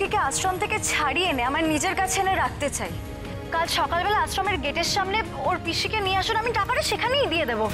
পিসিকে আশ্রম থেকে ছাড়িয়ে এনে আমার নিজের কাছে এনে রাখতে চাই। কাল সকালবেলা আশ্রমের গেটের সামনে ওর পিসিকে নিয়ে আসুন, আমি টাকাটা সেখানেই দিয়ে দেবো।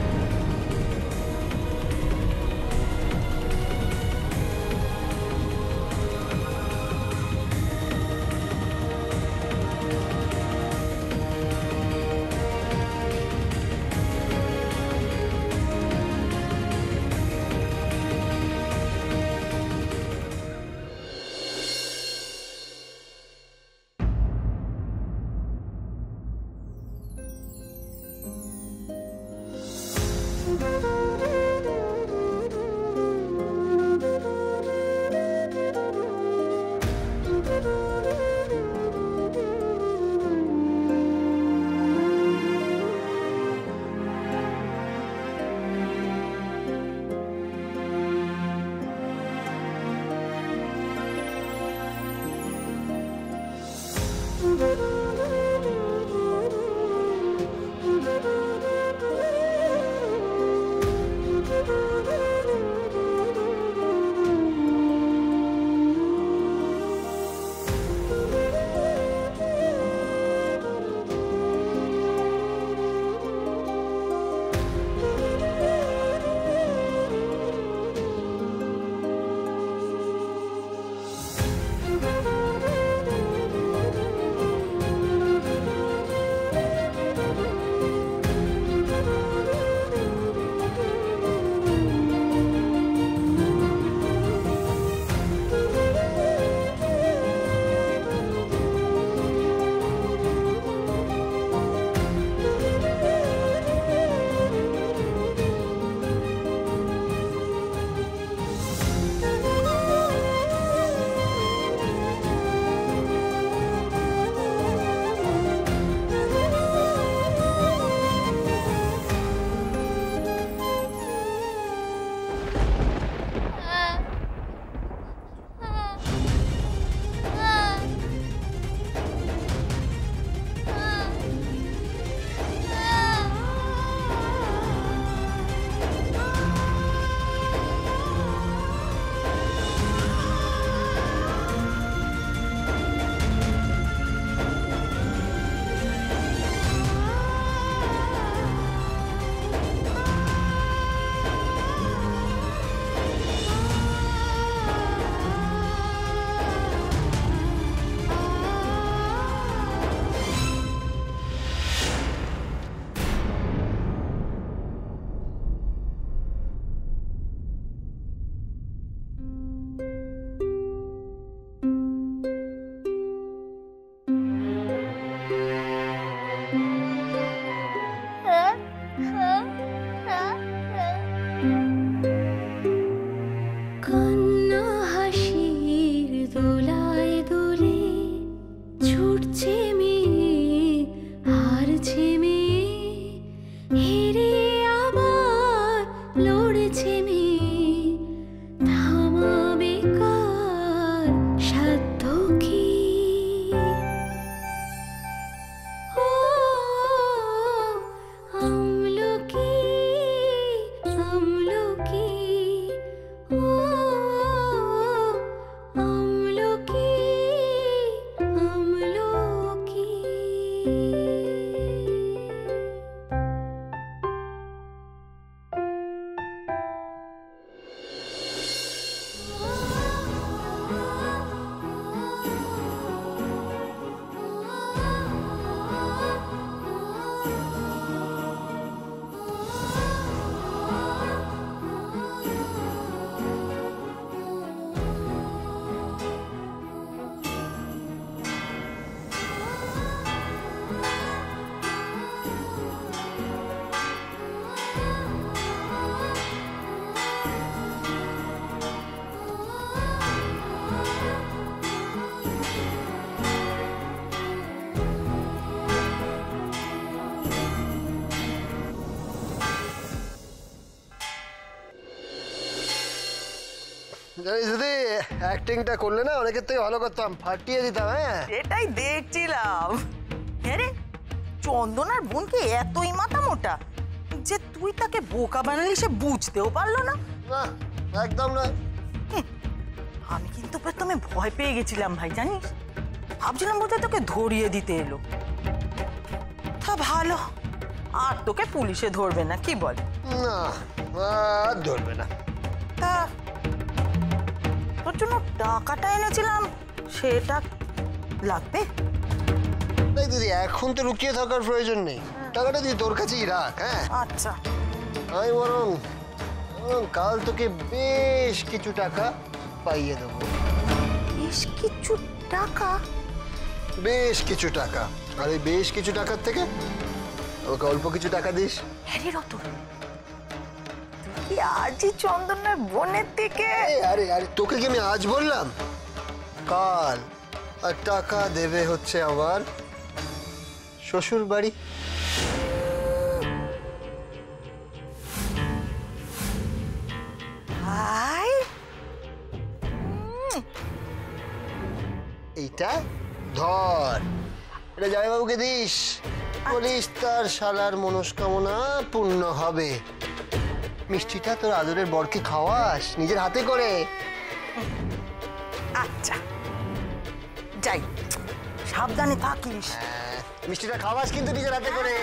যদি অ্যাক্টিংটা করলে না অনেকের থেকে ভালো করতাম, ফাটিয়ে দিতাম। হ্যাঁ এটাই দেখছিলাম। হ্যাঁ রে, চন্দনার বোনকে এতই মাথা মোটা যে তুই তাকে বোকা বানালি, সে বুঝতেও পারলো না। না, একদম না। আমি কিন্তু প্রথমে ভয় পেয়ে গেছিলাম ভাই, জানিস? ভাবছিলাম বোধহয় তোকে ধরিয়ে দিতে এলো। তা ভালো, আর তোকে পুলিশে ধরবে না, কি বল? না, আর ধরবে না। তা তোর জন্য টাকাটা এনেছিলাম, সেটা লাগবে? তাই দিদি, এখন তো লুকিয়ে থাকার প্রয়োজন নেই, টাকাটা তুই তোর কাছেই রাখ। হ্যাঁ আচ্ছা, আমি বরং কাল তোকে বেশ কিছু টাকা পাইয়ে দেবো। বেশ কিছু টাকা? বেশ কিছু টাকা। আর এই বেশ কিছু টাকার থেকে ওকে অল্প কিছু টাকা দিস। হ্যাঁ রতন, তুই কি আজই চন্দনের বোনের থেকে? আরে আরে, তোকে কি আমি আজ বললাম? কাল। আর টাকা দেবে হচ্ছে আমার শ্বশুর বাড়ি। ভাই, এইটা ধর, এটা জামাইবাবুকে দিস, বলিস তার শালার মনস্কামনা পূর্ণ হবে। মিষ্টিটা তোর আদরের বরকে খাওয়াস নিজের হাতে করে। আচ্ছা যাই, সাবধানে থাকিস। মিষ্টিটা খাওয়াস কিন্তু নিজের হাতে করে।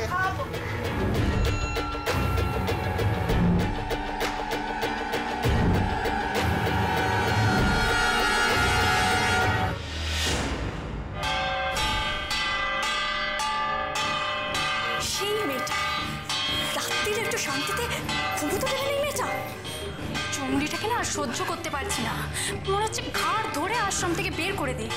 সেই মেয়েটা রাত্রির একটু শান্তিতে ঘুমোতে দেবে না। মেয়েটা চুমড়িটাকে না আর সহ্য করতে পারছি না, মনে হচ্ছে ঘাড় ধরে আশ্রম থেকে বের করে দিই।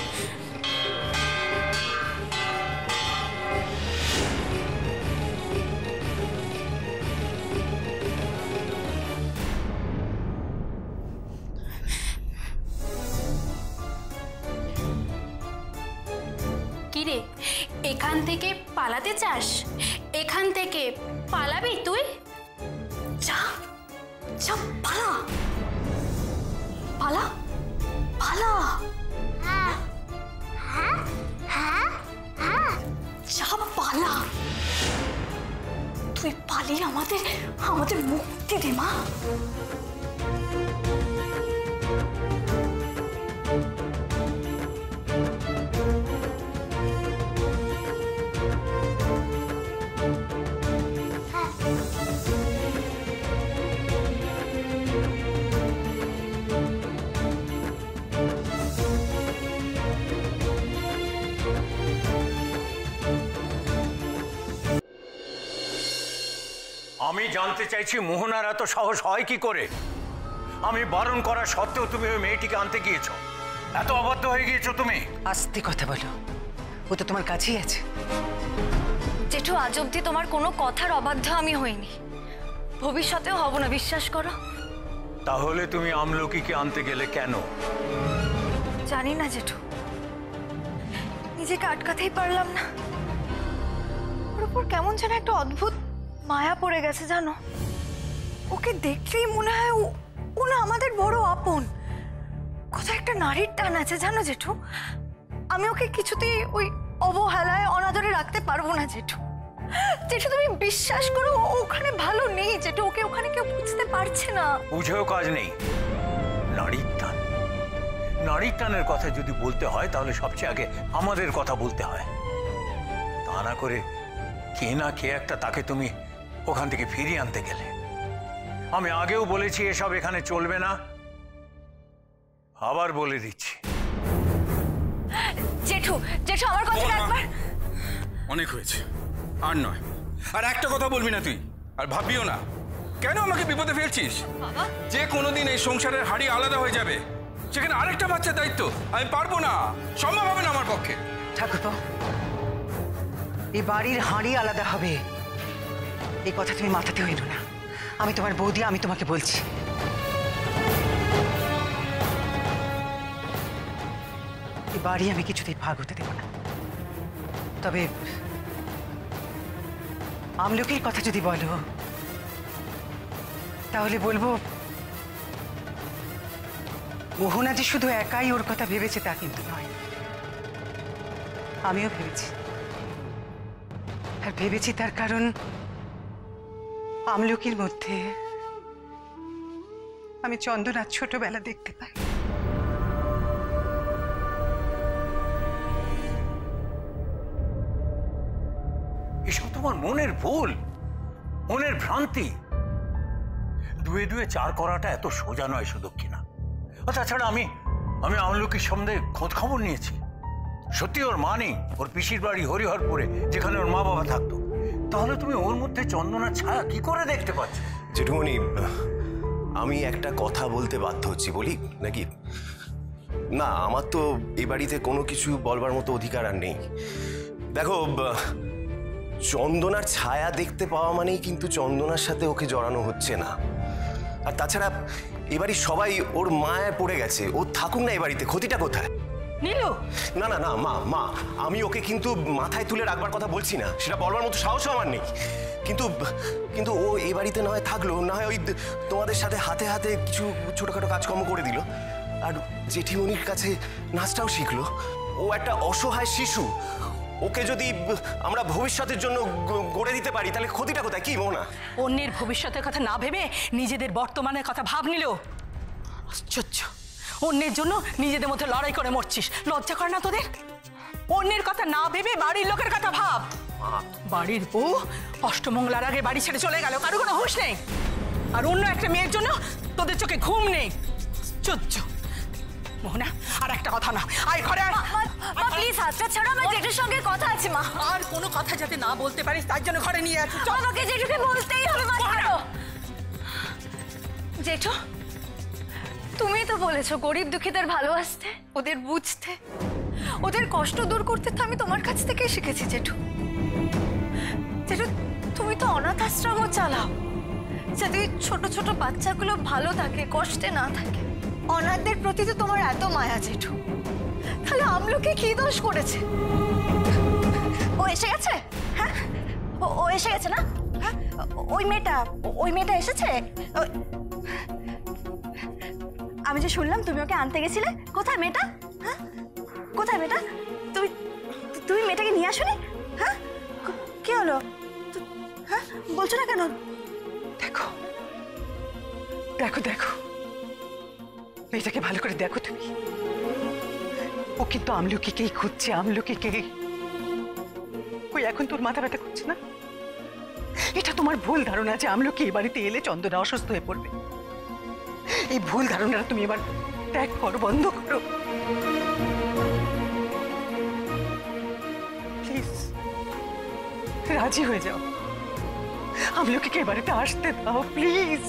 কিরে, এখান থেকে পালাতে চাস? এখান থেকে পালাবি তুই? যা যা, পালা পালা পালা। যা পালা, তুই পালিয়ে আমাদের মুক্তি দে মা। আমি জানতে চাইছি মোহনার এত সাহস হয় কি করে? আমি বারণ করা সত্ত্বেও তুমি ওই মেয়েটিকে আনতে গিয়েছো, এত অবাধ্য হয়ে গিয়েছো তুমি। আস্তে কথা বলো, ও তো তোমার কাছেই আছে। জেঠু, আজ অব্দি তোমার কোনো কথার অবাধ্য আমি হইনি, ভবিষ্যতেও হব না, বিশ্বাস করো। তাহলে তুমি আমলকিকে আনতে গেলে কেন? জানি না জেঠু, নিজেকে আটকাতেই পারলাম না। ওর উপর কেমন যেন একটা অদ্ভুত মায়া পড়ে গেছে জানো। ওকে দেখলেই মনে হয় ও না আমাদের বড় আপন। কোথায় একটা নারীর টান আছে জানো জেঠু। আমি ওকে কিছুতেই ওই অবহেলায় অনাদরে রাখতে পারবো না জেঠু। জেঠু তুমি বিশ্বাস করো, ও ওখানে ভালো নেই জেঠু, ওকে ওখানে কেউ বুঝতে পারছে না। বুঝেও কাজ নেই। নারীর টান, নারীর টানের কথা যদি বলতে হয় তাহলে সবচেয়ে আগে আমাদের কথা বলতে হয়। তা না করে কে না কে একটা তাকে তুমি ওখান থেকে ফিরিয়ে আনতে গেলে। আমি আগেও বলেছি এসব এখানে চলবে না, আবার বলে দিচ্ছি। জেঠু জেঠু আমার কথা একবার। অনেক হয়েছে, আর নয়। আর একটা কথা বলবি না তুই, আর ভাববিও না। কেন আমাকে বিপদে ফেলছিস? যে কোনোদিন এই সংসারের হাড়ি আলাদা হয়ে যাবে, সেখানে আরেকটা বাচ্চার দায়িত্ব আমি পারবো না, সম্ভব হবে না আমার পক্ষে। ঠাকুরপো, এই বাড়ির হাঁড়ি আলাদা হবে এই কথা তুমি মাথাতে হইল না। আমি তোমার বৌদি, আমি তোমাকে বলছি, এই বাড়ি আমি কিছুতেই ভাগ হতে দেব না। তবে আমলকির কথা যদি বলো তাহলে বলবো, মোহনা যে শুধু একাই ওর কথা ভেবেছে তা কিন্তু নয়। আমিও ভেবেছি, আর ভেবেছি তার কারণ আমলকির মধ্যে আমি চন্দনার ছোটবেলা দেখতে পাই। তোমার মনের ভুল, মনের ভ্রান্তি। দুয়ে দুয়ে চার করাটা এত সোজা নয় সুদক্ষিণা। তাছাড়া আমি আমলকির সম্বন্ধে খোঁজ খবর নিয়েছি। সত্যি ওর মা নেই, ওর পিসির বাড়ি হরিহরপুরে, যেখানে ওর মা বাবা থাকতো। তাহলে তুমি ওর মধ্যে চন্দনার ছায়া কি করে দেখতে পাচ্ছ? জেঠুমণি, আমি একটা কথা বলতে বাধ্য হচ্ছি, বলি নাকি? না, আমার তো এই বাড়িতে কোনো কিছু বলবার মতো অধিকার আর নেই। দেখো, চন্দনার ছায়া দেখতে পাওয়া মানেই কিন্তু চন্দনার সাথে ওকে জড়ানো হচ্ছে না। আর তাছাড়া এ বাড়ির সবাই ওর মায়ায় পড়ে গেছে। ও থাকুক না এ বাড়িতে, ক্ষতিটা কোথায়? নীলু, না না না মা, আমি ওকে কিন্তু মাথায় তুলে রাখবার কথা বলছি না, সেটা বলবার মতো সাহস আমার নেই। কিন্তু ও এই বাড়িতে না হয় থাকলো, না হয় ওই তোমাদের সাথে হাতে হাতে কিছু ছোটখাটো কাজকর্ম করে দিল, আর জেঠিমণির কাছে নাচটাও শিখলো। ও একটা অসহায় শিশু, ওকে যদি আমরা ভবিষ্যতের জন্য গড়ে দিতে পারি তাহলে ক্ষতিটা কোথায়? কি মোহনা? অন্যের ভবিষ্যতের কথা না ভেবে নিজেদের বর্তমানের কথা ভাব নিল। আশ্চর্য, অন্যের জন্য নিজেদের মধ্যে লড়াই করে মরছিস, লজ্জা কর না তোদের? অন্যের কথা না ভেবে বাড়ির লোকের কথা ভাব। বাড়ির বউ অষ্টমঙ্গলার আগে বাড়ি ছেড়ে চলে গেল, কারো কোনো হুঁশ নেই। আর অন্য একটা মেয়ের জন্য তোদের চোখে ঘুম নেই। আশ্চর্য। মোহনা, আর একটা কথা না, আয় ঘরে আয়। প্লিজ হাতটা ছাড়ো, আমার জেঠুর সঙ্গে কথা আছে মা। আর কোনো কথা যাতে না বলতে পারিস তার জন্য ঘরে নিয়ে আসি। আমাকে জেঠুকে বলতেই হবে মা। ছাড়ো। জেঠু, তুমি তো বলেছো গরিব দুঃখীদের ভালোবাসতে, ওদের বুঝতে, ওদের কষ্ট দূর করতে। তো আমি তোমার কাছ থেকেই শিখেছি জেঠু। জেঠু, তুমি তো অনাথ আশ্রমও চালাও, যাতে ছোট ছোট বাচ্চাগুলো ভালো থাকে, কষ্টে না থাকে। অনাথদের প্রতি তো তোমার এত মায়া জেঠু, তাহলে আমলকি কি দোষ করেছে? ও এসে গেছে? হ্যাঁ, ও এসে গেছে না? হ্যাঁ, ওই মেয়েটা এসেছে। আমি যে শুনলাম তুমি ওকে আনতে গেছিলে, কোথায় মেয়েটা? হ্যাঁ, কোথায় মেয়েটা? তুমি মেয়েটাকে নিয়ে আসোনি? হ্যাঁ, কি হলো? হ্যাঁ, বলছো না কেন? দেখো দেখো দেখো, মেয়েটাকে ভালো করে দেখো তুমি। ও কিন্তু আমলকিকেই খুঁজছে, আমলকিকে। ওই এখন তোর মাথা ব্যথা করছে না? এটা তোমার ভুল ধারণা যে আমলকি এই বাড়িতে এলে চন্দনা অসুস্থ হয়ে পড়বে। এই ভুল ধারণাটা তুমি এবার ত্যাগ করো, বন্ধ করো প্লিজ। রাজি হয়ে যাও, আমলকিকে এই বাড়িতে আসতে দাও প্লিজ।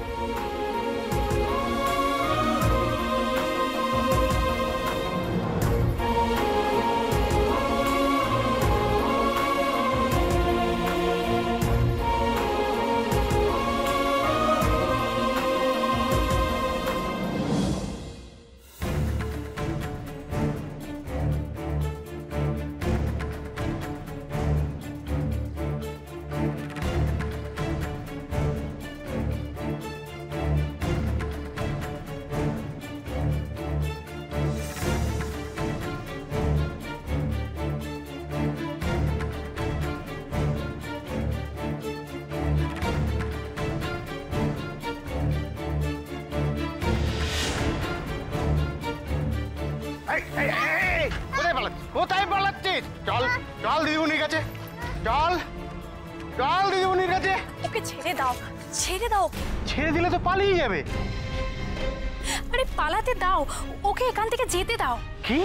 কোথায় পালাচ্ছিস? চল চল দিদিমণির কাছে, চল চল দিদিমণির কাছে। ওকে ছেড়ে দাও, ছেড়ে দাও। ছেড়ে দিলে তো পালিয়ে যাবে। আরে পালাতে দাও, ওকে এখান থেকে যেতে দাও। কি?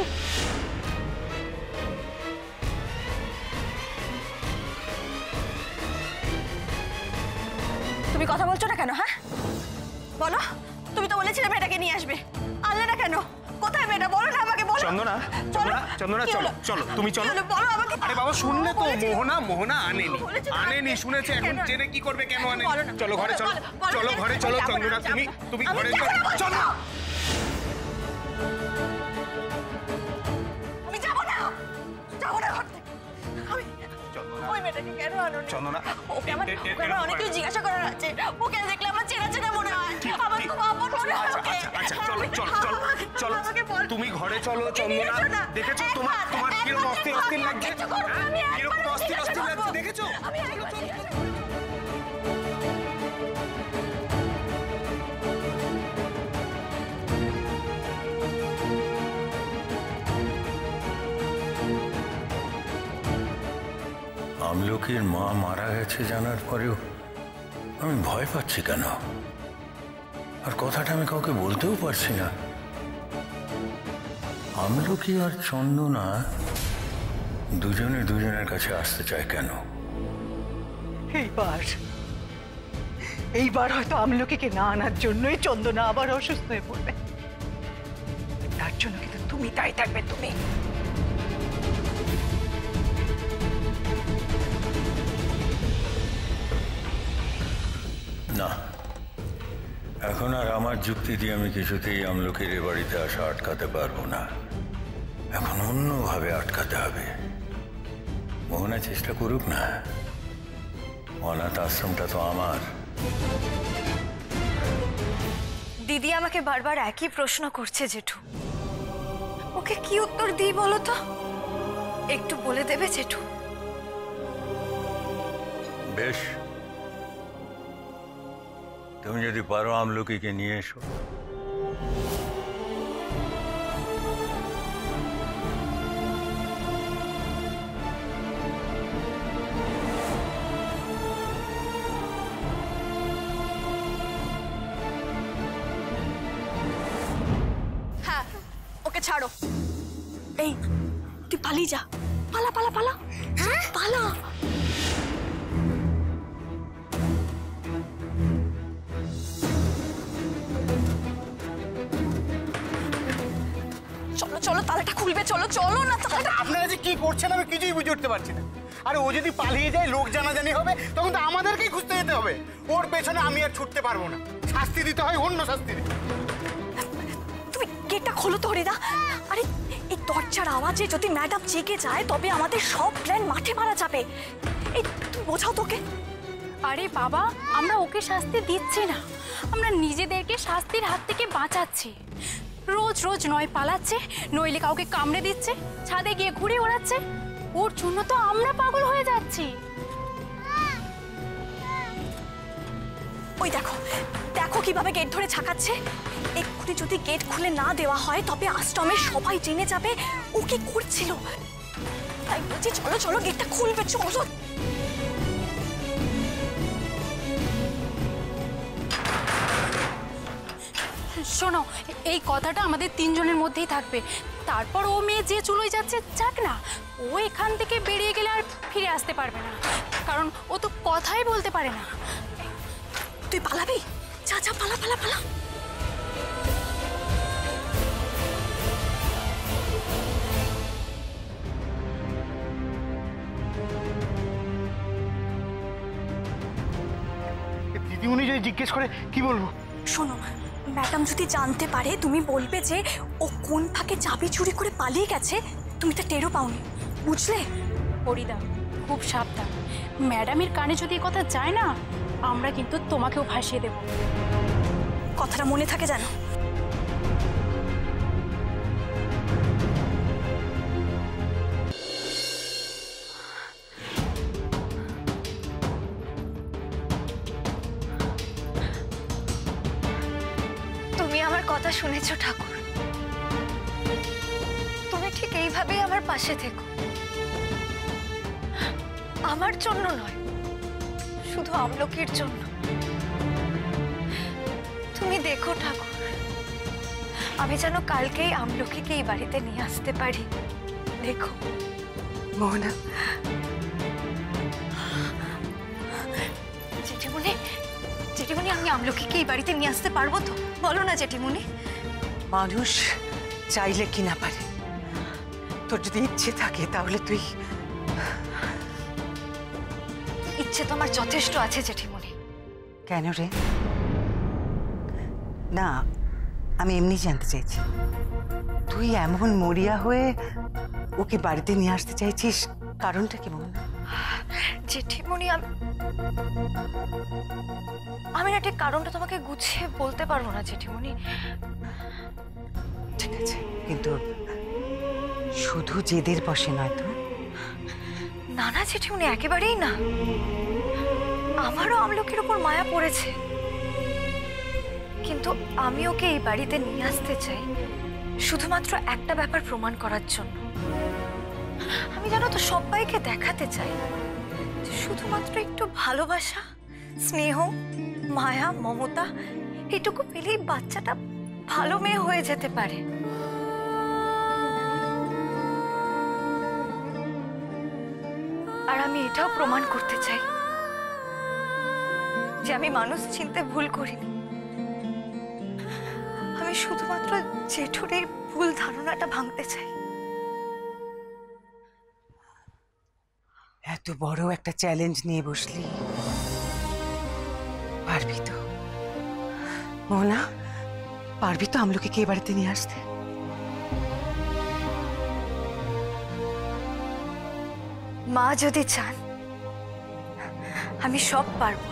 তুমি কথা বলছো না কেন? হ্যাঁ বলো, তুমি তো বলেছিলে মেয়েটাকে নিয়ে আসবে, আনলে না কেন? কোথায় মেয়েটা? বলো না আমাকে, বলো। চন্দনা, চন্দনা, চন্দনা, চলো চলো, তুমি চলো। বলো আমাকে। আরে বাবা শুনলে তো, মোহনা আনেনি শুনেছে, এখন জেনে কি করবে? কেন আনে? চলো ঘরে, চলো চলো ঘরে, চলো চন্দনা, তুমি ঘরে চলো। আমি যাব না, যাব না ঘর থেকে। ওই মেয়েটাকে কেন আনোনি? চন্দনা, ওকে আমার অনেক কিছু জিজ্ঞাসা করার আছে। ওকে দেখলে আমার চেনা চেনা মনে হয়, আমার খুব আপন মনে হয়। আচ্ছা চলো চলো চলো চলো, তুমি ঘরে চলো। চন্দনা, দেখেছো তোমার কিরকম অস্থির অস্থির লাগছে? কিরকম অস্থির অস্থির লাগছে দেখেছো? আমলকির মা মারা গেছে জানার পরেও আমি ভয় পাচ্ছি কেন? আর কথাটা আমি কাউকে বলতেও পারছি না। আমলকি আর চন্দনা দুজনে দুজনের কাছে আসতে চায় কেন? এইবার হয়তো আমলকিকে না আনার জন্যই চন্দনা আবার অসুস্থ হয়ে পড়বে। তার জন্য কিন্তু তুমি তাই থাকবে। তুমি না, এখন আর আমার যুক্তি দিয়ে আমি কিছুতেই আমলকির এ বাড়িতে আসা আটকাতে পারবো না। এখন অন্যভাবে আটকাতে হবে। মোহনা চেষ্টা করুক না, অনাথ আশ্রমটা তো আমার। দিদি আমাকে বারবার একই প্রশ্ন করছে জেঠু, ওকে কি উত্তর দিই বলো তো? একটু বলে দেবে জেঠু? বেশ, তুমি যদি পারো আমলকিকে নিয়ে এসো। হ্যাঁ, ওকে ছাড়ো। এই তুই পালিয়ে যা, পালা পালা পালা, হ্যাঁ পালা। চলো চলো, তালাটা খুলবে, চলো চলো না। আপনারা যে কি করছেন আমি কিছুই বুঝে উঠতে পারছি না। আরে ও যদি পালিয়ে যায়, লোক জানাজানি হবে, তখন তো আমাদেরকেই খুঁজতে যেতে হবে। ওর পেছনে আমি আর ছুটতে পারবো না। শাস্তি দিতে হয়, অন্য শাস্তি দিতে। তুমি গেটটা খোলো তো হরিদা। আরে এই দরজার আওয়াজে যদি ম্যাডাম জেগে যায় তবে আমাদের সব প্ল্যান মাঠে মারা যাবে। এই তুমি বোঝাও তোকে। আরে বাবা, আমরা ওকে শাস্তি দিচ্ছি না, আমরা নিজেদেরকে শাস্তির হাত থেকে বাঁচাচ্ছি। রোজ রোজ নয় পালাচ্ছে, নইলে কাউকে কামড়ে দিচ্ছে, ছাদে গিয়ে ঘুরে ওড়াচ্ছে। ওর জন্য তো আমরা পাগল হয়ে যাচ্ছি। ওই দেখো দেখো কিভাবে গেট ধরে ঝাঁকাচ্ছে। এক্ষুনি যদি গেট খুলে না দেওয়া হয় তবে আশ্রমের সবাই জেনে যাবে ও কি করছিল। তাই বলছি চলো চলো, গেটটা খুলবে, চলো। শোনো, এই কথাটা আমাদের তিনজনের মধ্যেই থাকবে। তারপর ও মেয়ে যে চুলোয় যাচ্ছে যাক না, ও এখান থেকে বেরিয়ে গেলে আর ফিরে আসতে পারবে না, কারণ ও তো কথাই বলতে পারে না। তুই পালাবি? যা যা, পালা পালা পালা। দিদিমণি যদি জিজ্ঞেস করে কি বলবো? শোনো, ম্যাডাম যদি জানতে পারে তুমি বলবে যে ও কোন ফাঁকে চাবি চুরি করে পালিয়ে গেছে, তুমি তো টেরও পাওনি, বুঝলে? হরিদা খুব সাবধান, ম্যাডামের কানে যদি এই কথা যায় না, আমরা কিন্তু তোমাকেও ভাসিয়ে দেব। কথাটা মনে থাকে জানো? তুমি আমার কথা শুনেছো ঠাকুর, তুমি ঠিক এইভাবেই আমার পাশে থেকো। আমার জন্য নয়, শুধু আমলকির জন্য। তুমি দেখো ঠাকুর, আমি যেন কালকেই আমলকিকে এই বাড়িতে নিয়ে আসতে পারি। দেখো মোহনা, জেঠিমণি, জেঠিমণি আমি আমলকিকে এই বাড়িতে নিয়ে আসতে পারবো তো? বলো না জেঠিমণি। মানুষ চাইলে কি না পারে, তোর যদি ইচ্ছে থাকে তাহলে তুই। ইচ্ছে তো আমার যথেষ্ট আছে জেঠিমণি। কেন রে? না, আমি এমনি জানতে চাইছি, তুই এমন মরিয়া হয়ে ওকে বাড়িতে নিয়ে আসতে চাইছিস, কারণটা কি? মোহনা জেঠিমণি, আমি না ঠিক কারণটা তোমাকে গুছিয়ে বলতে পারবো না জেঠিমণি। ঠিক আছে, কিন্তু শুধু জেদের বসে নয় তো? না না জেঠিমণি, একেবারেই না। আমারও আমলকির উপর মায়া পড়েছে, কিন্তু আমি ওকে এই বাড়িতে নিয়ে আসতে চাই শুধুমাত্র একটা ব্যাপার প্রমাণ করার জন্য। আমি জানো তো সবাইকে দেখাতে চাই শুধুমাত্র একটু ভালোবাসা, স্নেহ, মায়া, মমতা এটুকু পেলেই বাচ্চাটা ভালো মেয়ে হয়ে যেতে পারে। আর আমি এটাও প্রমাণ করতে চাই যে আমি মানুষ চিনতে ভুল করিনি। আমি শুধুমাত্র জেঠুর এই ভুল ধারণাটা ভাঙতে চাই। এত বড় একটা চ্যালেঞ্জ নিয়ে বসলি, পারবি তো? মোহনা, পারবি তো আমলকিকে এ বাড়িতে নিয়ে আসতে? মা যদি চান আমি সব পারবো।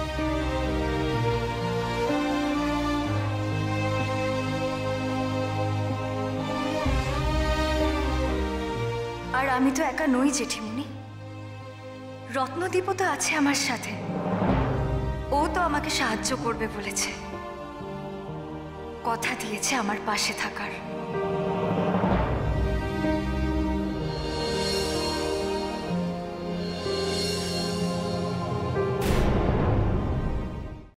আর আমি তো একা নই জেঠিমুনি, রত্নদীপও তো আছে আমার সাথে। ও তো আমাকে সাহায্য করবে বলেছে, কথা দিয়েছে আমার পাশে থাকার।